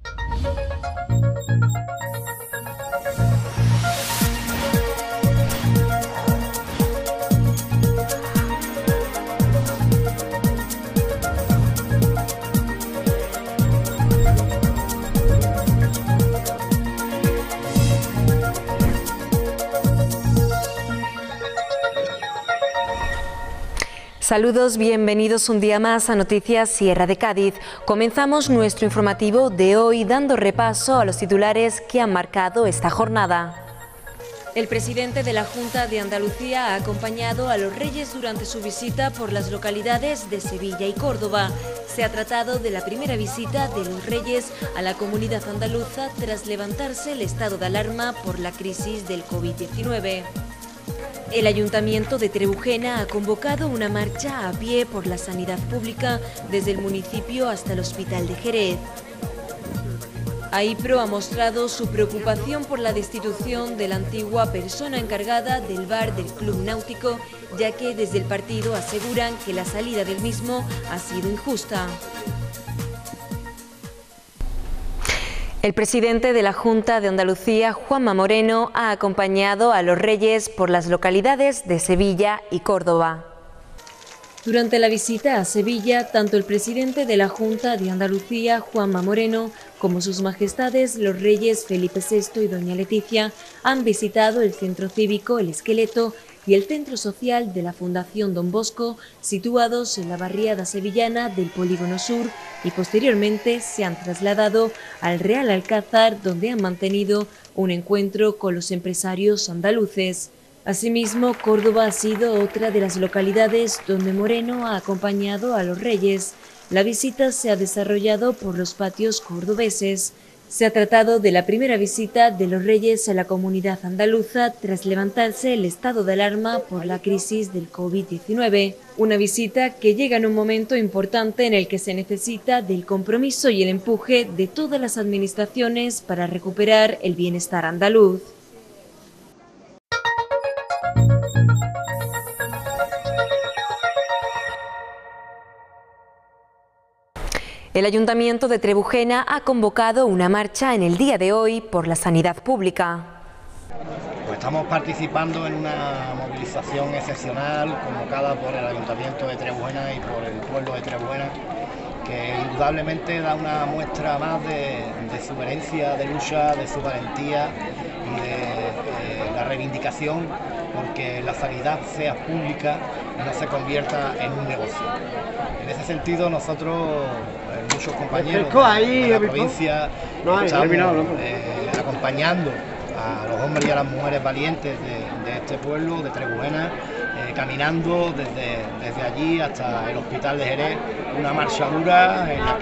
Saludos, bienvenidos un día más a Noticias Sierra de Cádiz. Comenzamos nuestro informativo de hoy dando repaso a los titulares que han marcado esta jornada. El presidente de la Junta de Andalucía ha acompañado a los Reyes durante su visita por las localidades de Sevilla y Córdoba. Se ha tratado de la primera visita de los Reyes a la comunidad andaluza tras levantarse el estado de alarma por la crisis del COVID-19. El Ayuntamiento de Trebujena ha convocado una marcha a pie por la sanidad pública desde el municipio hasta el Hospital de Jerez. AIPRO ha mostrado su preocupación por la destitución de la antigua persona encargada del bar del Club Náutico, ya que desde el partido aseguran que la salida del mismo ha sido injusta. El presidente de la Junta de Andalucía, Juanma Moreno, ha acompañado a los Reyes por las localidades de Sevilla y Córdoba. Durante la visita a Sevilla, tanto el presidente de la Junta de Andalucía, Juanma Moreno, como sus majestades los Reyes Felipe VI y doña Leticia han visitado el centro cívico El Esqueleto y el centro social de la Fundación Don Bosco, situados en la barriada sevillana del Polígono Sur, y posteriormente se han trasladado al Real Alcázar, donde han mantenido un encuentro con los empresarios andaluces. Asimismo, Córdoba ha sido otra de las localidades donde Moreno ha acompañado a los Reyes. La visita se ha desarrollado por los patios cordobeses. Se ha tratado de la primera visita de los Reyes a la comunidad andaluza tras levantarse el estado de alarma por la crisis del COVID-19. Una visita que llega en un momento importante en el que se necesita del compromiso y el empuje de todas las administraciones para recuperar el bienestar andaluz. El Ayuntamiento de Trebujena ha convocado una marcha en el día de hoy por la sanidad pública. Pues estamos participando en una movilización excepcional convocada por el Ayuntamiento de Trebujena y por el pueblo de Trebujena, que indudablemente da una muestra más de su herencia, de lucha, de su valentía y de la reivindicación porque la sanidad sea pública y no se convierta en un negocio. En ese sentido, nosotros, muchos compañeros de la provincia, estamos acompañando a los hombres y a las mujeres valientes de este pueblo, de Trebujena, caminando desde allí hasta el Hospital de Jerez, una marcha dura en la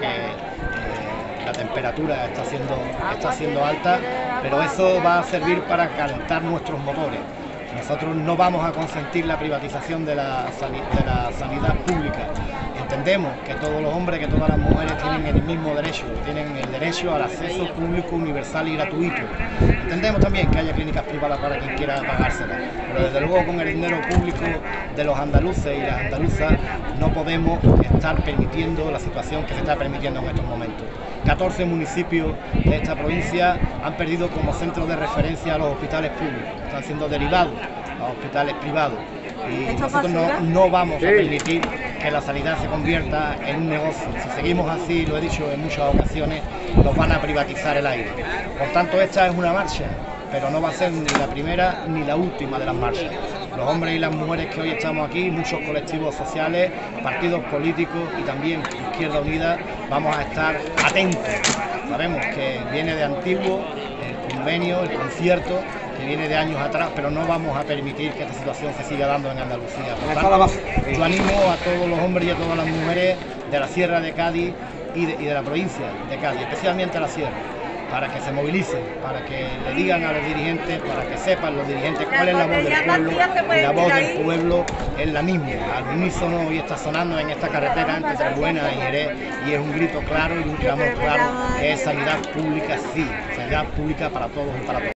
que la temperatura está siendo alta, pero eso va a servir para calentar nuestros motores. Nosotros no vamos a consentir la privatización de la sanidad pública. Entendemos que todos los hombres, que todas las mujeres tienen el mismo derecho, tienen el derecho al acceso público, universal y gratuito. Entendemos también que haya clínicas privadas para quien quiera pagárselas, pero desde luego con el dinero público de los andaluces y las andaluzas no podemos estar permitiendo la situación que se está permitiendo en estos momentos. 14 municipios de esta provincia han perdido como centro de referencia a los hospitales públicos, están siendo derivados a hospitales privados. Y nosotros no vamos a permitir que la sanidad se convierta en un negocio. Si seguimos así, lo he dicho en muchas ocasiones, nos van a privatizar el aire. Por tanto, esta es una marcha, pero no va a ser ni la primera ni la última de las marchas. Los hombres y las mujeres que hoy estamos aquí, muchos colectivos sociales, partidos políticos y también Izquierda Unida, vamos a estar atentos. Sabemos que viene de antiguo el convenio, el concierto, que viene de años atrás, pero no vamos a permitir que esta situación se siga dando en Andalucía. Por tanto, yo animo a todos los hombres y a todas las mujeres de la Sierra de Cádiz y de la provincia de Cádiz, especialmente a la Sierra, para que se movilicen, para que le digan a los dirigentes, para que sepan los dirigentes cuál es la voz del pueblo, y la voz del pueblo es la misma. Al unísono hoy está sonando en esta carretera entre Trebujena y Jerez, y es un grito claro y un clamor claro, que es sanidad pública, sí, sanidad pública para todos y para todos.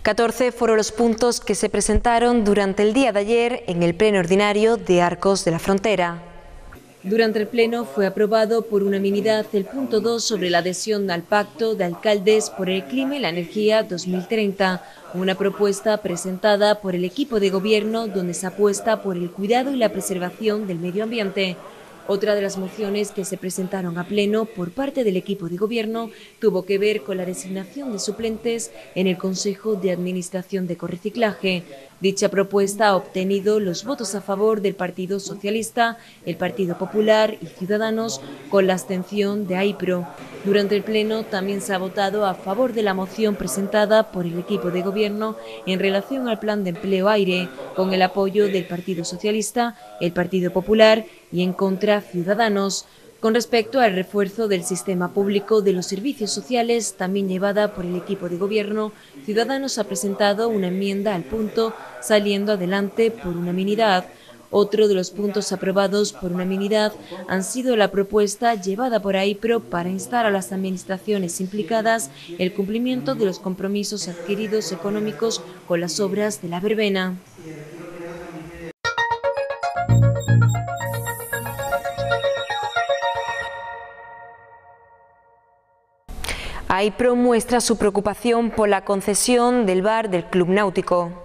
14 fueron los puntos que se presentaron durante el día de ayer en el pleno ordinario de Arcos de la Frontera. Durante el pleno fue aprobado por unanimidad el punto 2 sobre la adhesión al Pacto de Alcaldes por el Clima y la Energía 2030, una propuesta presentada por el equipo de gobierno donde se apuesta por el cuidado y la preservación del medio ambiente. Otra de las mociones que se presentaron a pleno por parte del equipo de gobierno tuvo que ver con la designación de suplentes en el Consejo de Administración de Ecorreciclaje. Dicha propuesta ha obtenido los votos a favor del Partido Socialista, el Partido Popular y Ciudadanos, con la abstención de AIPRO. Durante el pleno también se ha votado a favor de la moción presentada por el equipo de gobierno en relación al Plan de Empleo Aire, con el apoyo del Partido Socialista, el Partido Popular y en contra Ciudadanos. Con respecto al refuerzo del sistema público de los servicios sociales, también llevada por el equipo de gobierno, Ciudadanos ha presentado una enmienda al punto, saliendo adelante por unanimidad. Otro de los puntos aprobados por unanimidad han sido la propuesta llevada por AIPRO para instar a las administraciones implicadas el cumplimiento de los compromisos adquiridos económicos con las obras de la verbena. AIPRO muestra su preocupación por la concesión del bar del Club Náutico.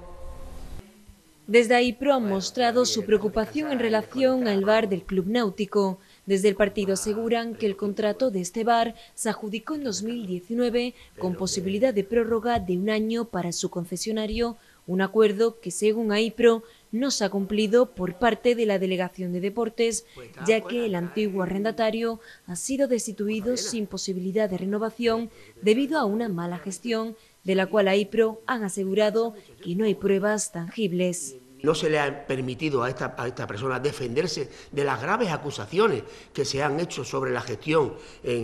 Desde AIPRO han mostrado su preocupación en relación al bar del Club Náutico. Desde el partido aseguran que el contrato de este bar se adjudicó en 2019 con posibilidad de prórroga de un año para su concesionario, un acuerdo que según AIPRO no se ha cumplido por parte de la Delegación de Deportes, ya que el antiguo arrendatario ha sido destituido sin posibilidad de renovación debido a una mala gestión, de la cual AIPRO han asegurado que no hay pruebas tangibles. No se le ha permitido a esta persona defenderse de las graves acusaciones que se han hecho sobre la gestión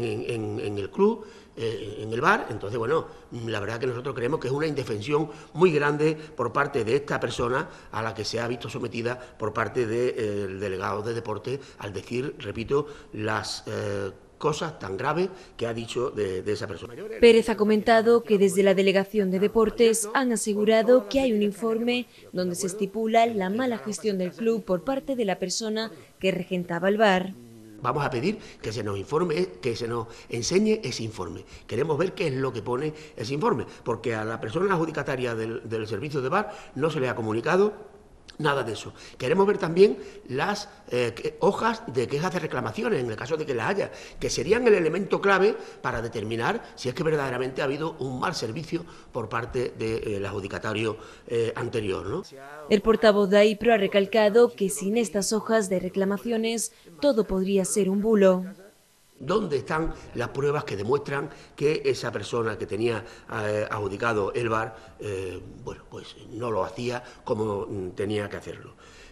en el club, en el bar. Entonces, bueno, la verdad que nosotros creemos que es una indefensión muy grande por parte de esta persona a la que se ha visto sometida por parte del delegado de deporte al decir, repito, las cosas tan graves que ha dicho de esa persona. Pérez ha comentado que desde la Delegación de Deportes han asegurado que hay un informe donde se estipula la mala gestión del club por parte de la persona que regentaba el bar. Vamos a pedir que se nos informe, que se nos enseñe ese informe. Queremos ver qué es lo que pone ese informe, porque a la persona adjudicataria del servicio de bar no se le ha comunicado nada de eso. Queremos ver también las hojas de quejas de reclamaciones, en el caso de que las haya, que serían el elemento clave para determinar si es que verdaderamente ha habido un mal servicio por parte del adjudicatario anterior, ¿no? El portavoz de AIPRO ha recalcado que sin estas hojas de reclamaciones todo podría ser un bulo. ¿Dónde están las pruebas que demuestran que esa persona que tenía adjudicado el bar, bueno, pues no lo hacía como tenía que hacerlo?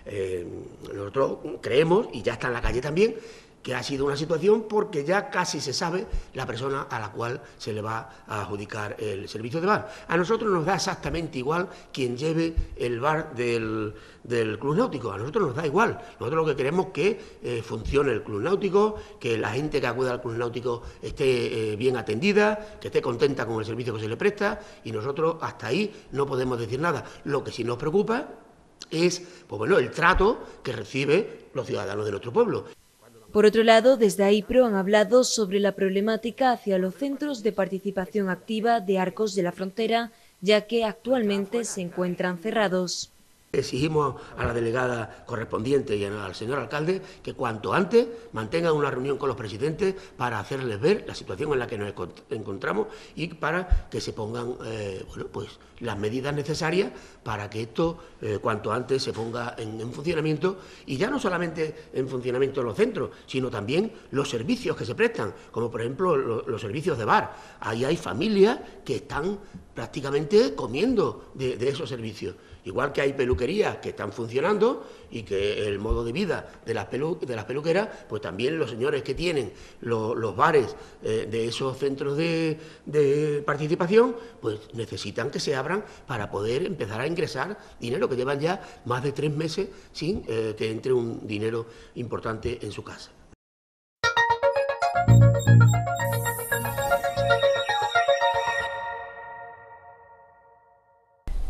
Nosotros creemos, y ya está en la calle también, que ha sido una situación porque ya casi se sabe la persona a la cual se le va a adjudicar el servicio de bar. A nosotros nos da exactamente igual quien lleve el bar del Club Náutico, a nosotros nos da igual. Nosotros lo que queremos es que funcione el Club Náutico, que la gente que acude al Club Náutico esté bien atendida, que esté contenta con el servicio que se le presta, y nosotros hasta ahí no podemos decir nada. Lo que sí nos preocupa es, pues bueno, el trato que reciben los ciudadanos de nuestro pueblo. Por otro lado, desde AIPRO han hablado sobre la problemática hacia los centros de participación activa de Arcos de la Frontera, ya que actualmente se encuentran cerrados. Exigimos a la delegada correspondiente y al señor alcalde que cuanto antes mantengan una reunión con los presidentes para hacerles ver la situación en la que nos encontramos y para que se pongan bueno, pues, las medidas necesarias para que esto cuanto antes se ponga en funcionamiento, y ya no solamente en funcionamiento los centros, sino también los servicios que se prestan, como por ejemplo los servicios de bar. Ahí hay familias que están prácticamente comiendo de esos servicios. Igual que hay peluquerías que están funcionando y que el modo de vida de las peluqueras, pues también los señores que tienen los bares de esos centros de participación, pues necesitan que se abran para poder empezar a ingresar dinero, que llevan ya más de 3 meses sin que entre un dinero importante en su casa.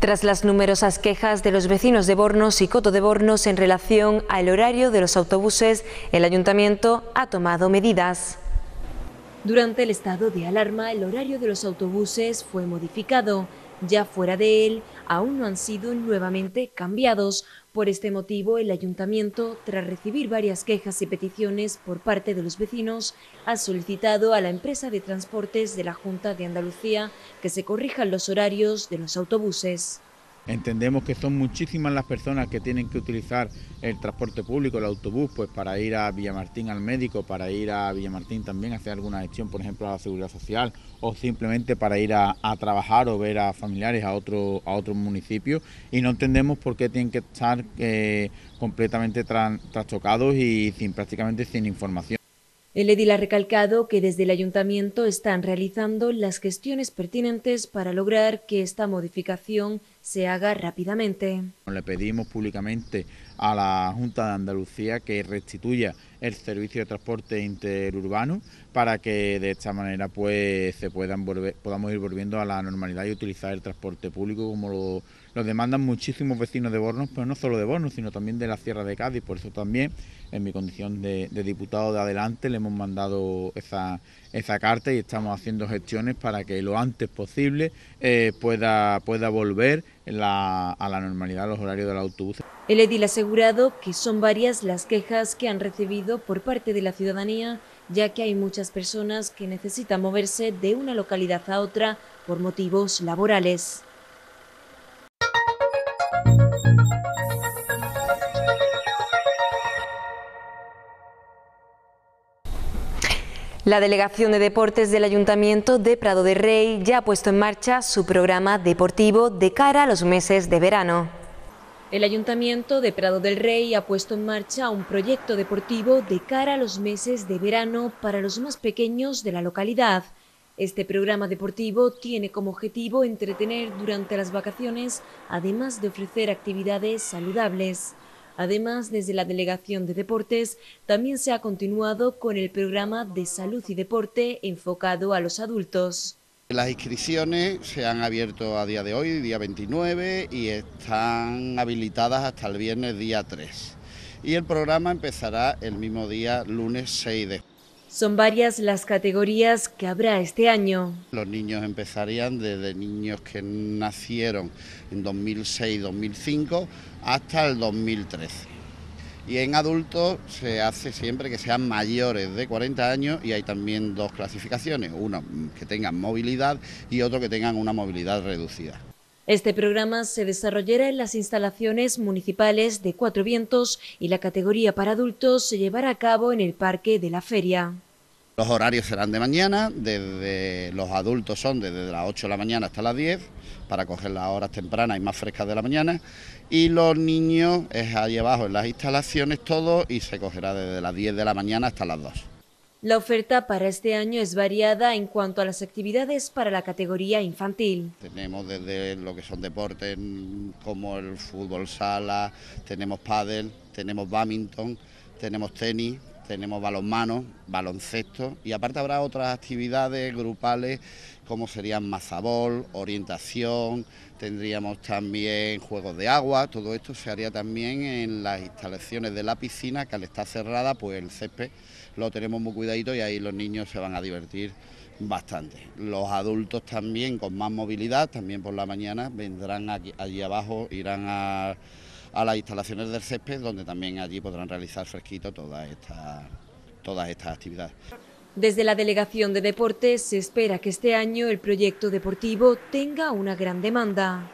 Tras las numerosas quejas de los vecinos de Bornos y Coto de Bornos en relación al horario de los autobuses, el Ayuntamiento ha tomado medidas. Durante el estado de alarma, el horario de los autobuses fue modificado. Ya fuera de él, aún no han sido nuevamente cambiados. Por este motivo, el Ayuntamiento, tras recibir varias quejas y peticiones por parte de los vecinos, ha solicitado a la empresa de transportes de la Junta de Andalucía que se corrijan los horarios de los autobuses. Entendemos que son muchísimas las personas que tienen que utilizar el transporte público, el autobús, pues para ir a Villamartín al médico, para ir a Villamartín también a hacer alguna gestión, por ejemplo a la Seguridad Social, o simplemente para ir a trabajar o ver a familiares a otro municipio, y no entendemos por qué tienen que estar completamente trastocados y prácticamente sin información. El edil ha recalcado que desde el Ayuntamiento están realizando las gestiones pertinentes para lograr que esta modificación se haga rápidamente. Le pedimos públicamente a la Junta de Andalucía que restituya el servicio de transporte interurbano para que de esta manera pues podamos ir volviendo a la normalidad y utilizar el transporte público como lo demandan muchísimos vecinos de Bornos, pero no solo de Bornos, sino también de la Sierra de Cádiz. Por eso también, en mi condición de diputado de Adelante, le hemos mandado esa carta y estamos haciendo gestiones para que lo antes posible pueda volver a la normalidad los horarios del autobús. El edil ha asegurado que son varias las quejas que han recibido por parte de la ciudadanía, ya que hay muchas personas que necesitan moverse de una localidad a otra por motivos laborales. La Delegación de Deportes del Ayuntamiento de Prado de Rey ya ha puesto en marcha su programa deportivo de cara a los meses de verano. El Ayuntamiento de Prado del Rey ha puesto en marcha un proyecto deportivo de cara a los meses de verano para los más pequeños de la localidad. Este programa deportivo tiene como objetivo entretener durante las vacaciones, además de ofrecer actividades saludables. Además, desde la Delegación de Deportes también se ha continuado con el programa de salud y deporte enfocado a los adultos. Las inscripciones se han abierto a día de hoy, día 29, y están habilitadas hasta el viernes día 3. Y el programa empezará el mismo día, lunes 6 de junio. Son varias las categorías que habrá este año. Los niños empezarían desde niños que nacieron en 2006-2005 hasta el 2013. Y en adultos se hace siempre que sean mayores de 40 años y hay también dos clasificaciones, uno que tengan movilidad y otro que tengan una movilidad reducida. Este programa se desarrollará en las instalaciones municipales de Cuatro Vientos y la categoría para adultos se llevará a cabo en el Parque de la Feria. Los horarios serán de mañana, desde los adultos son desde las 8 de la mañana hasta las 10, para coger las horas tempranas y más frescas de la mañana, y los niños es allí abajo en las instalaciones todo y se cogerá desde las 10 de la mañana hasta las 2. La oferta para este año es variada en cuanto a las actividades para la categoría infantil. Tenemos desde lo que son deportes como el fútbol sala, tenemos pádel, tenemos bádminton, tenemos tenis, tenemos balonmano, baloncesto y aparte habrá otras actividades grupales como serían mazabol, orientación, tendríamos también juegos de agua, todo esto se haría también en las instalaciones de la piscina que al estar cerrada pues el césped lo tenemos muy cuidadito y ahí los niños se van a divertir bastante. Los adultos también con más movilidad, también por la mañana vendrán allí abajo, irán a las instalaciones del césped donde también allí podrán realizar fresquito todas estas actividades. Desde la Delegación de Deportes se espera que este año el proyecto deportivo tenga una gran demanda.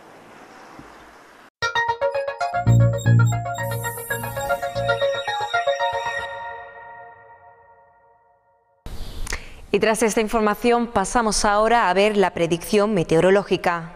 Y tras esta información pasamos ahora a ver la predicción meteorológica.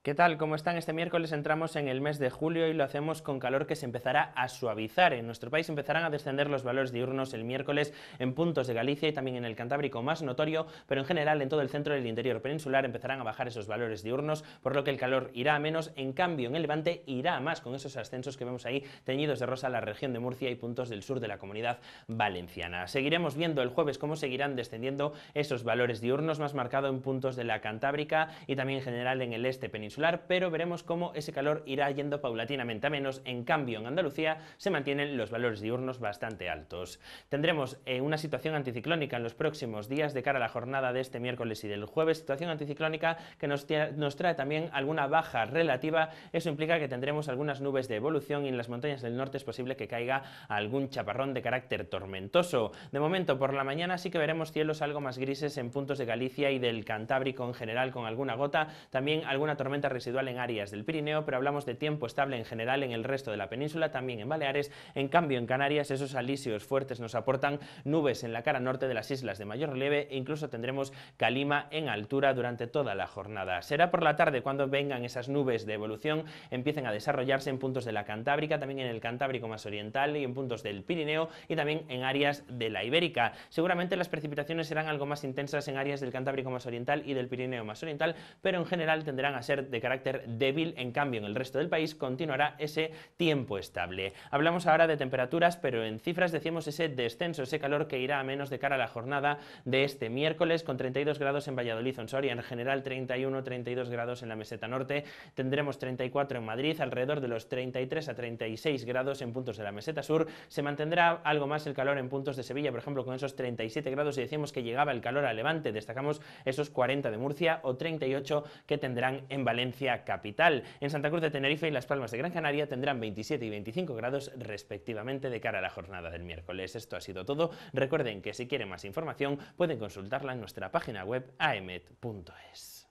¿Qué tal? ¿Cómo están? Este miércoles entramos en el mes de julio y lo hacemos con calor que se empezará a suavizar. En nuestro país empezarán a descender los valores diurnos el miércoles en puntos de Galicia y también en el Cantábrico más notorio, pero en general en todo el centro del interior peninsular empezarán a bajar esos valores diurnos, por lo que el calor irá a menos. En cambio, en el Levante irá a más, con esos ascensos que vemos ahí teñidos de rosa la región de Murcia y puntos del sur de la Comunidad Valenciana. Seguiremos viendo el jueves cómo seguirán descendiendo esos valores diurnos, más marcado en puntos de la Cantábrica y también en general en el este peninsular, pero veremos cómo ese calor irá yendo paulatinamente a menos. En cambio, en Andalucía se mantienen los valores diurnos bastante altos. Tendremos una situación anticiclónica en los próximos días de cara a la jornada de este miércoles y del jueves, situación anticiclónica que nos trae también alguna baja relativa. Eso implica que tendremos algunas nubes de evolución y en las montañas del norte es posible que caiga algún chaparrón de carácter tormentoso. De momento, por la mañana sí que veremos cielos algo más grises en puntos de Galicia y del Cantábrico en general, con alguna gota, también alguna tormenta residual en áreas del Pirineo, pero hablamos de tiempo estable en general en el resto de la península, también en Baleares. En cambio, en Canarias esos alisios fuertes nos aportan nubes en la cara norte de las islas de mayor relieve e incluso tendremos calima en altura durante toda la jornada. Será por la tarde cuando vengan esas nubes de evolución, empiecen a desarrollarse en puntos de la Cantábrica, también en el Cantábrico más oriental y en puntos del Pirineo y también en áreas de la Ibérica. Seguramente las precipitaciones serán algo más intensas en áreas del Cantábrico más oriental y del Pirineo más oriental, pero en general tenderán a ser de carácter débil. En cambio, en el resto del país continuará ese tiempo estable. Hablamos ahora de temperaturas, pero en cifras decimos ese descenso, ese calor que irá a menos de cara a la jornada de este miércoles, con 32 grados en Valladolid o en Soria, en general 31-32 grados en la meseta norte, tendremos 34 en Madrid, alrededor de los 33 a 36 grados en puntos de la meseta sur. Se mantendrá algo más el calor en puntos de Sevilla, por ejemplo, con esos 37 grados, y decíamos que llegaba el calor a Levante, destacamos esos 40 de Murcia o 38 que tendrán en Valencia capital. En Santa Cruz de Tenerife y Las Palmas de Gran Canaria tendrán 27 y 25 grados respectivamente de cara a la jornada del miércoles. Esto ha sido todo. Recuerden que si quieren más información pueden consultarla en nuestra página web aemet.es.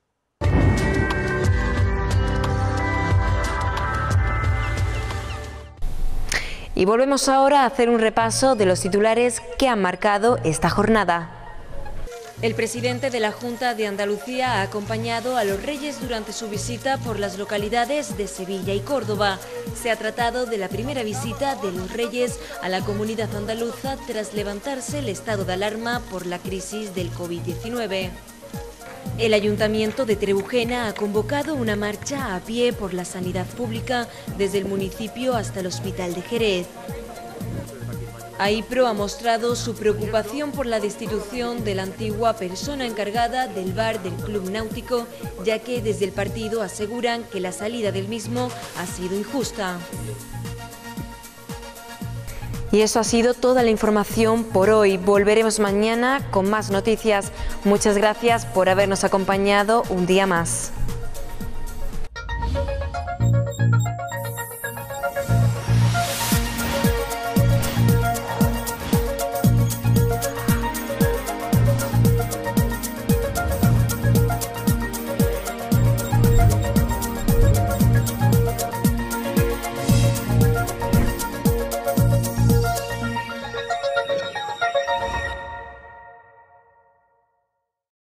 Y volvemos ahora a hacer un repaso de los titulares que han marcado esta jornada. El presidente de la Junta de Andalucía ha acompañado a los Reyes durante su visita por las localidades de Sevilla y Córdoba. Se ha tratado de la primera visita de los Reyes a la comunidad andaluza tras levantarse el estado de alarma por la crisis del COVID-19. El Ayuntamiento de Trebujena ha convocado una marcha a pie por la sanidad pública desde el municipio hasta el Hospital de Jerez. AIPRO ha mostrado su preocupación por la destitución de la antigua persona encargada del bar del Club Náutico, ya que desde el partido aseguran que la salida del mismo ha sido injusta. Y eso ha sido toda la información por hoy. Volveremos mañana con más noticias. Muchas gracias por habernos acompañado un día más.